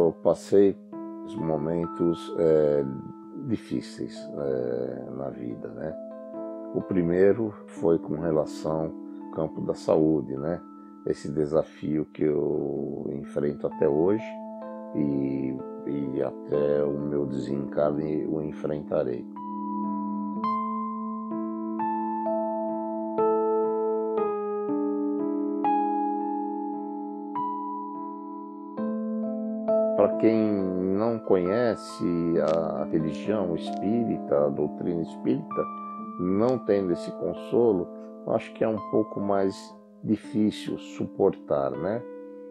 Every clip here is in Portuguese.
eu passei momentos difíceis na vida, né? O primeiro foi com relação ao campo da saúde, né? Esse desafio que eu enfrento até hoje e até o meu desencarne o enfrentarei. Para quem não conhece a religião espírita, a doutrina espírita, não tendo esse consolo, acho que é um pouco mais difícil suportar, né?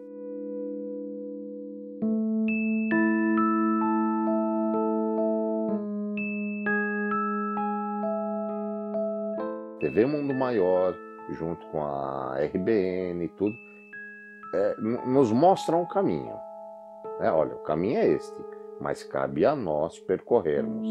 TV Mundo Maior, junto com a RBN e tudo, nos mostram o caminho. Olha, o caminho é este, mas cabe a nós percorrermos.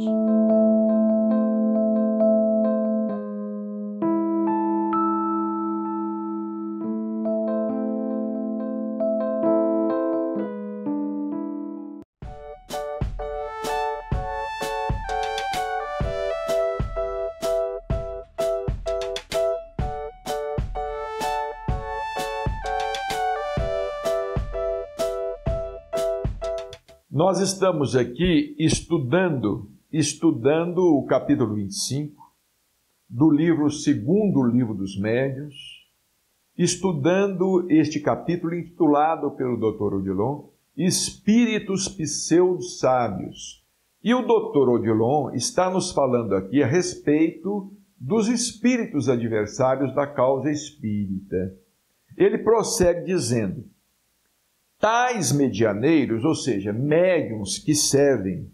Nós estamos aqui estudando o capítulo 25 do segundo livro dos Médiuns, estudando este capítulo intitulado pelo Dr. Odilon, Espíritos Pseudo-Sábios. E o Dr. Odilon está nos falando aqui a respeito dos espíritos adversários da causa espírita. Ele prossegue dizendo: tais medianeiros, ou seja, médiuns que servem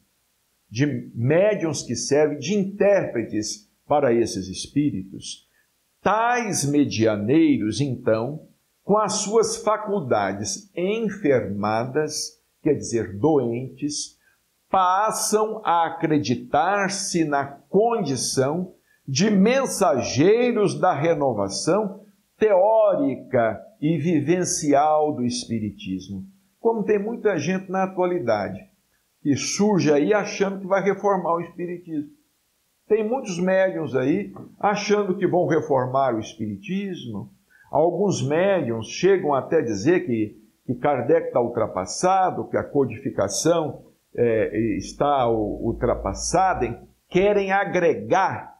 de intérpretes para esses espíritos, tais medianeiros, então, com as suas faculdades enfermadas, quer dizer, doentes, passam a acreditar-se na condição de mensageiros da renovação teórica e vivencial do Espiritismo. Como tem muita gente na atualidade que surge aí achando que vai reformar o Espiritismo. Tem muitos médiuns aí achando que vão reformar o Espiritismo. Alguns médiuns chegam até a dizer que Kardec está ultrapassado, que a codificação está ultrapassada, querem agregar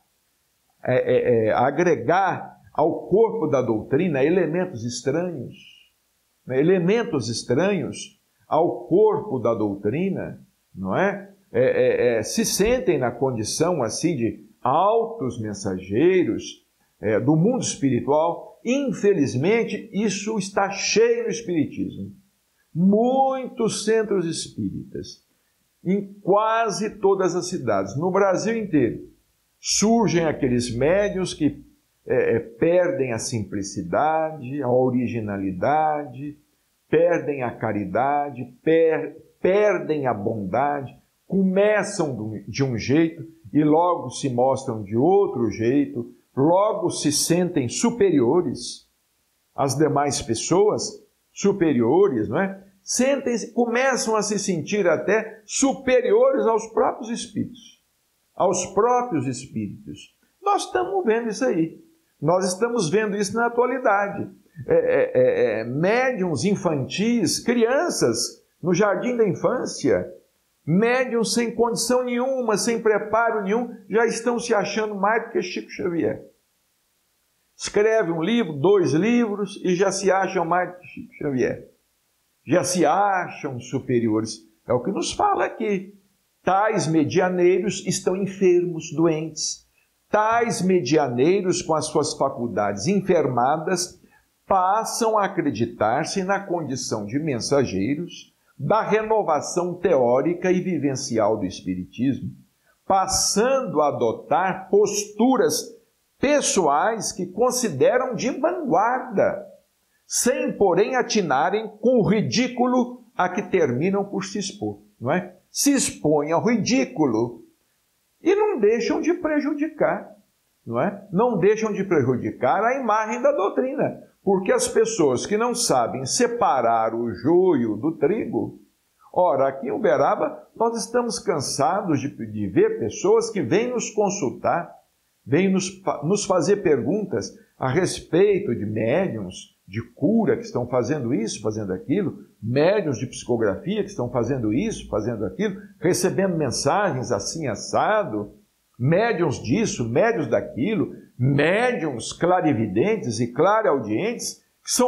ao corpo da doutrina elementos estranhos ao corpo da doutrina, não é? Se sentem na condição assim de altos mensageiros do mundo espiritual. Infelizmente, isso está cheio no Espiritismo. Muitos centros espíritas, em quase todas as cidades, no Brasil inteiro, surgem aqueles médiuns que perdem a simplicidade, a originalidade, perdem a caridade, perdem a bondade, começam de um jeito e logo se mostram de outro jeito, logo se sentem superiores às demais pessoas, superiores, não é? Começam a se sentir até superiores aos próprios espíritos. Nós estamos vendo isso aí. Nós estamos vendo isso na atualidade. Médiuns infantis, crianças no jardim da infância, médiuns sem condição nenhuma, sem preparo nenhum, já estão se achando mais do que Chico Xavier. Escreve um livro, 2 livros e já se acham mais do que Chico Xavier. Já se acham superiores. É o que nos fala aqui. Tais medianeiros estão enfermos, doentes. Tais medianeiros, com as suas faculdades enfermadas, passam a acreditar-se na condição de mensageiros da renovação teórica e vivencial do Espiritismo, passando a adotar posturas pessoais que consideram de vanguarda, sem, porém, atinarem com o ridículo a que terminam por se expor, não é? Se expõem ao ridículo e não deixam de prejudicar, não é? Não deixam de prejudicar a imagem da doutrina, porque as pessoas que não sabem separar o joio do trigo, Ora, aqui em Uberaba, nós estamos cansados de ver pessoas que vêm nos consultar, vêm nos fazer perguntas a respeito de médiuns de cura que estão fazendo isso, fazendo aquilo, médiuns de psicografia que estão fazendo isso, fazendo aquilo, recebendo mensagens assim assado, médiuns disso, médiuns daquilo, médiuns clarividentes e clareaudientes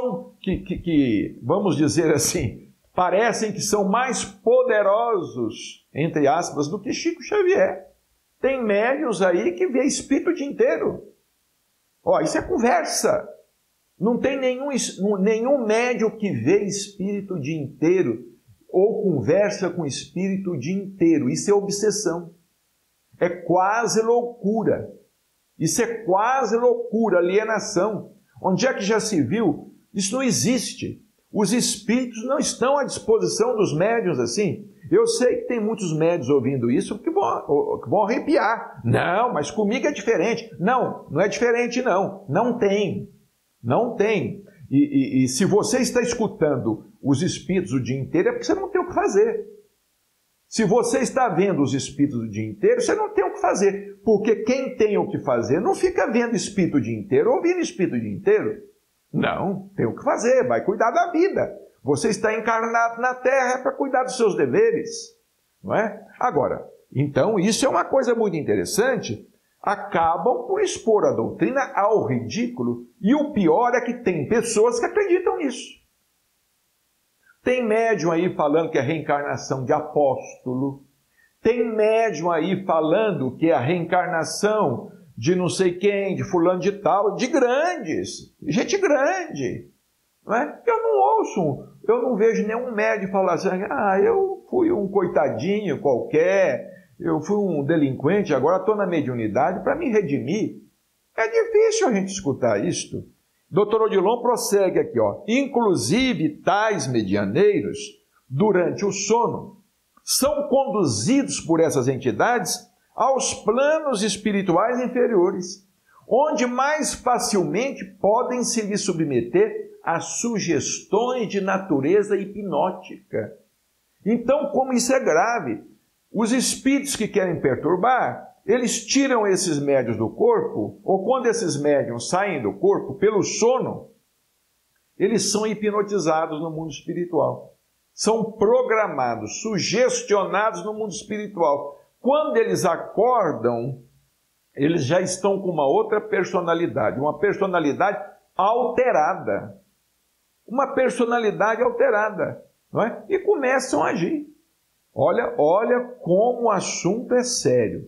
que vamos dizer assim, parecem que são mais poderosos, entre aspas, do que Chico Xavier. Tem médiuns aí que vê espírito o dia inteiro. Ó, isso é conversa. Não tem nenhum médium que vê espírito o dia inteiro ou conversa com espírito o dia inteiro. Isso é obsessão. É quase loucura. Isso é quase loucura, alienação. Onde é que já se viu? Isso não existe. Os espíritos não estão à disposição dos médiuns assim. Eu sei que tem muitos médiuns ouvindo isso que vão arrepiar. Não, mas comigo é diferente. Não, não é diferente não. Não tem. Não tem. E se você está escutando os espíritos o dia inteiro, é porque você não tem o que fazer. Se você está vendo os espíritos o dia inteiro, você não tem o que fazer. Porque quem tem o que fazer não fica vendo espírito o dia inteiro, ouvindo espírito o dia inteiro. Não, tem o que fazer, vai cuidar da vida. Você está encarnado na Terra para cuidar dos seus deveres. Não é? Agora, então, isso é uma coisa muito interessante. Acabam por expor a doutrina ao ridículo. E o pior é que tem pessoas que acreditam nisso. Tem médium aí falando que é reencarnação de apóstolo. Tem médium aí falando que é a reencarnação de não sei quem, de fulano de tal, de grandes, gente grande. Não é? Eu não vejo nenhum médium falar assim, eu fui um coitadinho qualquer, eu fui um delinquente, agora estou na mediunidade para me redimir. É difícil a gente escutar isto. Dr. Odilon prossegue aqui, ó. Inclusive, tais medianeiros, durante o sono, são conduzidos por essas entidades aos planos espirituais inferiores, onde mais facilmente podem se lhe submeter a sugestões de natureza hipnótica. Então, como isso é grave, os espíritos que querem perturbar, eles tiram esses médiuns do corpo, ou quando esses médiuns saem do corpo, pelo sono, eles são hipnotizados no mundo espiritual. São programados, sugestionados no mundo espiritual. Quando eles acordam, eles já estão com uma outra personalidade, uma personalidade alterada. Uma personalidade alterada, não é? E começam a agir. Olha como o assunto é sério.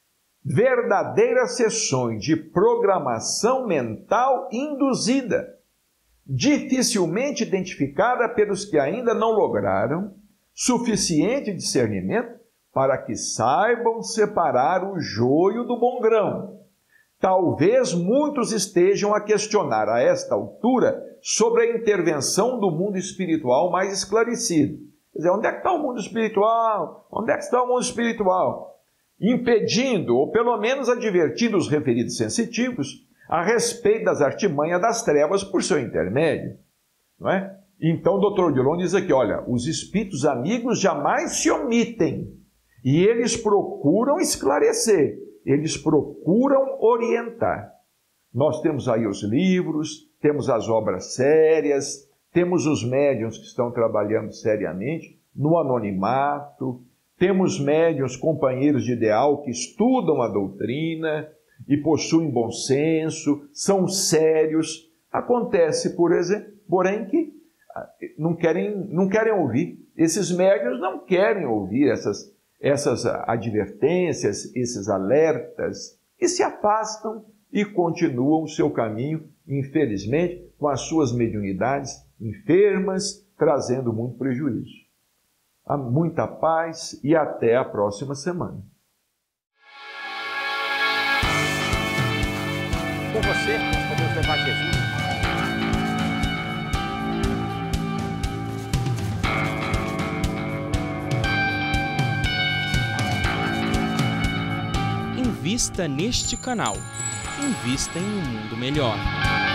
Verdadeiras sessões de programação mental induzida, dificilmente identificada pelos que ainda não lograram suficiente discernimento para que saibam separar o joio do bom grão. Talvez muitos estejam a questionar a esta altura sobre a intervenção do mundo espiritual mais esclarecido. Quer dizer, onde é que está o mundo espiritual? Onde é que está o mundo espiritual? Impedindo, ou pelo menos advertindo os referidos sensitivos a respeito das artimanhas das trevas por seu intermédio. Não é? Então o Dr. Odilon diz aqui, olha, os espíritos amigos jamais se omitem e eles procuram esclarecer, eles procuram orientar. Nós temos aí os livros, temos as obras sérias, temos os médiuns que estão trabalhando seriamente no anonimato, temos médiuns companheiros de ideal que estudam a doutrina e possuem bom senso, são sérios. Acontece, por exemplo, porém que não querem ouvir. Esses médiuns não querem ouvir essas advertências, esses alertas, e se afastam e continuam o seu caminho, infelizmente, com as suas mediunidades enfermas, trazendo muito prejuízo. Há muita paz e até a próxima semana. Com você, nós podemos levar Jesus. Invista neste canal. Invista em um mundo melhor.